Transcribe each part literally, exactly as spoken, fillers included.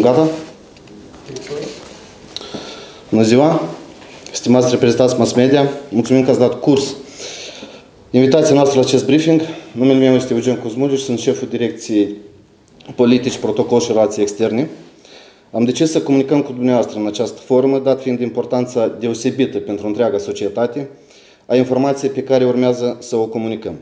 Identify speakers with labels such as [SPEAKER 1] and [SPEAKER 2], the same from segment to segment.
[SPEAKER 1] gata? Bună ziua! Stimați reprezentanți mass media, mulțumim că ați dat curs invitația noastră la acest briefing. Numele meu este Eugen Cuzmuliu și sunt șeful direcției politici, protocol și relații externe. Am decis să comunicăm cu dumneavoastră în această formă, dat fiind importanța deosebită pentru întreaga societate a informației pe care urmează să o comunicăm.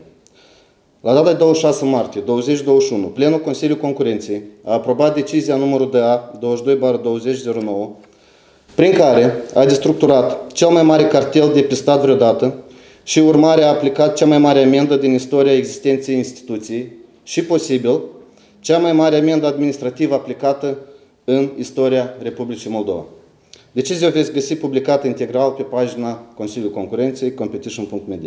[SPEAKER 1] La data de douăzeci și șase martie două mii douăzeci și unu, Plenul Consiliului Concurenței a aprobat decizia numărul D A douăzeci și doi bară douăzeci zero nouă, prin care a destructurat cel mai mare cartel depistat vreodată și urmare a aplicat cea mai mare amendă din istoria existenței instituției și, posibil, cea mai mare amendă administrativă aplicată în istoria Republicii Moldova. Decizia o veți găsi publicată integral pe pagina Consiliului Concurenței, competition punct media.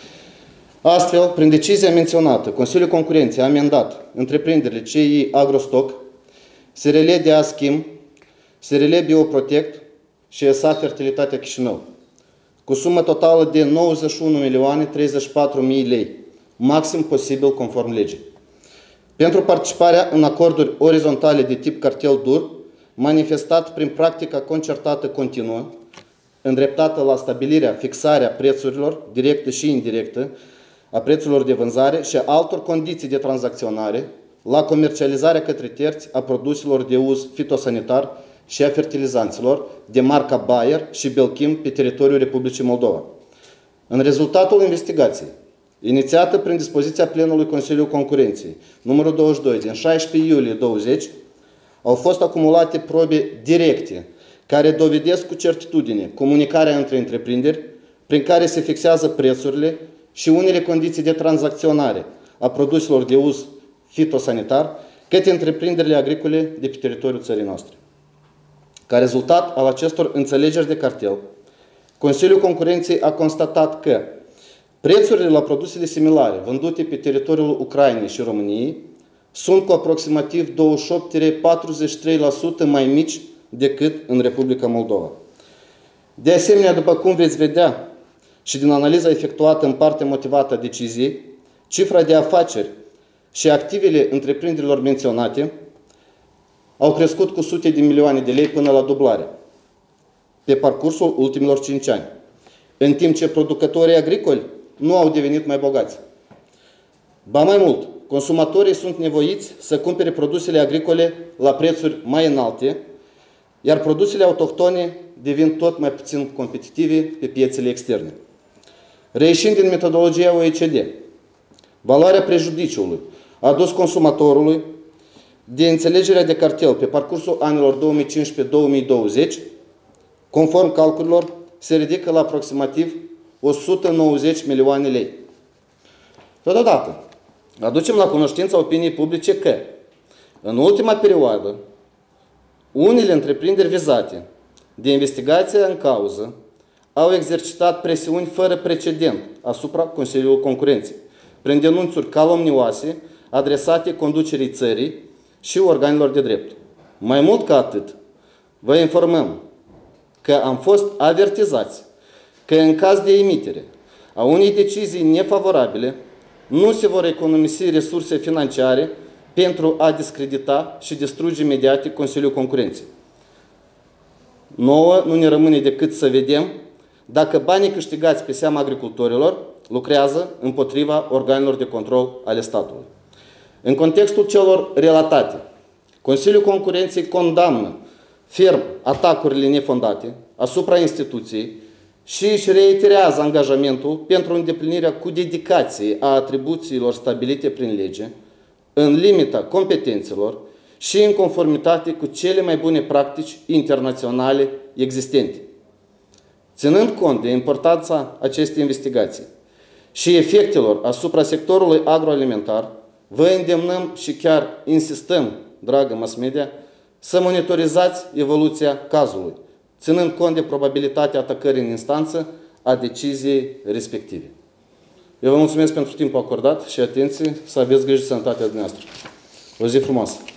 [SPEAKER 1] Astfel, prin decizia menționată, Consiliul Concurenței a amendat întreprinderile C I Agrostoc, S R L D A Schimb, S R L Bioprotect și S A Fertilitatea Chișinău, cu sumă totală de nouăzeci și unu milioane treizeci și patru mii lei, maxim posibil conform legii, pentru participarea în acorduri orizontale de tip cartel dur, manifestat prin practica concertată continuă, îndreptată la stabilirea, fixarea prețurilor, directe și indirecte, a prețurilor de vânzare și a altor condiții de tranzacționare, la comercializarea către terți a produselor de uz fitosanitar și a fertilizanților de marca Bayer și Belchim pe teritoriul Republicii Moldova. În rezultatul investigației, inițiată prin dispoziția Plenului Consiliului Concurenței, numărul douăzeci și doi din șaisprezece iulie douăzeci, au fost acumulate probe directe care dovedesc cu certitudine comunicarea între întreprinderi prin care se fixează prețurile și unele condiții de tranzacționare a produselor de uz fitosanitar către întreprinderile agricole de pe teritoriul țării noastre. Ca rezultat al acestor înțelegeri de cartel, Consiliul Concurenței a constatat că prețurile la produsele similare vândute pe teritoriul Ucrainei și României sunt cu aproximativ douăzeci și opt virgulă patruzeci și trei la sută mai mici decât în Republica Moldova. De asemenea, după cum veți vedea și din analiza efectuată în partea motivată a deciziei, cifra de afaceri și activele întreprinderilor menționate au crescut cu sute de milioane de lei până la dublare pe parcursul ultimilor cinci ani, în timp ce producătorii agricoli nu au devenit mai bogați. Ba mai mult, consumatorii sunt nevoiți să cumpere produsele agricole la prețuri mai înalte, iar produsele autohtone devin tot mai puțin competitive pe piețele externe. Reieșind din metodologia O E C D, valoarea prejudiciului adus consumatorului de înțelegerea de cartel pe parcursul anilor două mii cincisprezece două mii douăzeci, conform calculelor, se ridică la aproximativ o sută nouăzeci milioane lei. Totodată, aducem la cunoștința opiniei publice că, în ultima perioadă, unele întreprinderi vizate de investigația în cauză au exercitat presiuni fără precedent asupra Consiliului Concurenței, prin denunțuri calomnioase adresate conducerii țării și organelor de drept. Mai mult ca atât, vă informăm că am fost avertizați că în caz de emitere a unei decizii nefavorabile, nu se vor economisi resurse financiare pentru a discredita și distruge mediatic Consiliul Concurenței. Nouă nu ne rămâne decât să vedem dacă banii câștigați pe seama agricultorilor lucrează împotriva organelor de control ale statului. În contextul celor relatate, Consiliul Concurenței condamnă ferm atacurile nefondate asupra instituției și își reiterează angajamentul pentru îndeplinirea cu dedicație a atribuțiilor stabilite prin lege, în limita competențelor și în conformitate cu cele mai bune practici internaționale existente. Ținând cont de importanța acestei investigații și efectelor asupra sectorului agroalimentar, vă îndemnăm și chiar insistăm, dragă mass media, să monitorizați evoluția cazului, ținând cont de probabilitatea atacării în instanță a deciziei respective. Eu vă mulțumesc pentru timpul acordat și atenție, să aveți grijă de sănătatea dumneavoastră. O zi frumoasă!